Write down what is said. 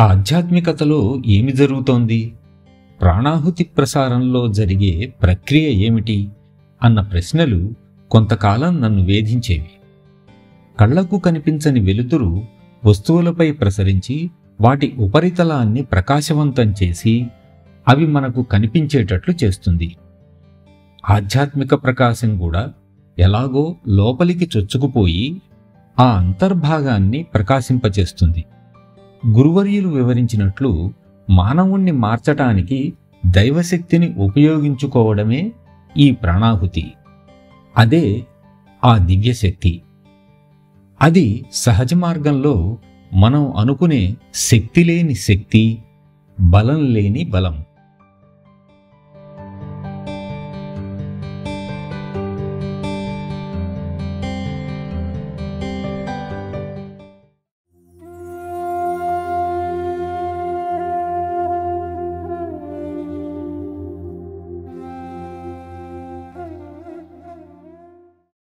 ఆధ్యాత్మికతలో ఏమి జరుగుతోంది, ప్రాణాహుతి ప్రసారంలో జరిగే ప్రక్రియ ఏమిటి అన్న ప్రశ్నలు కొంతకాలం నన్ను వేధించేవి. కళ్లకు కనిపించని వెలుతురు వస్తువులపై ప్రసరించి వాటి ఉపరితలాన్ని ప్రకాశవంతం చేసి అవి మనకు కనిపించేటట్లు చేస్తుంది. ఆధ్యాత్మిక ప్రకాశం కూడా ఎలాగో లోపలికి చొచ్చుకుపోయి ఆ అంతర్భాగాన్ని ప్రకాశింపచేస్తుంది. గురువర్యులు వివరించినట్లు మానవుణ్ణి మార్చటానికి దైవశక్తిని ఉపయోగించుకోవడమే ఈ ప్రాణాహుతి. అదే ఆ దివ్యశక్తి. అది సహజ మార్గంలో మనం అనుకునే శక్తి లేని శక్తి, బలం లేని బలం.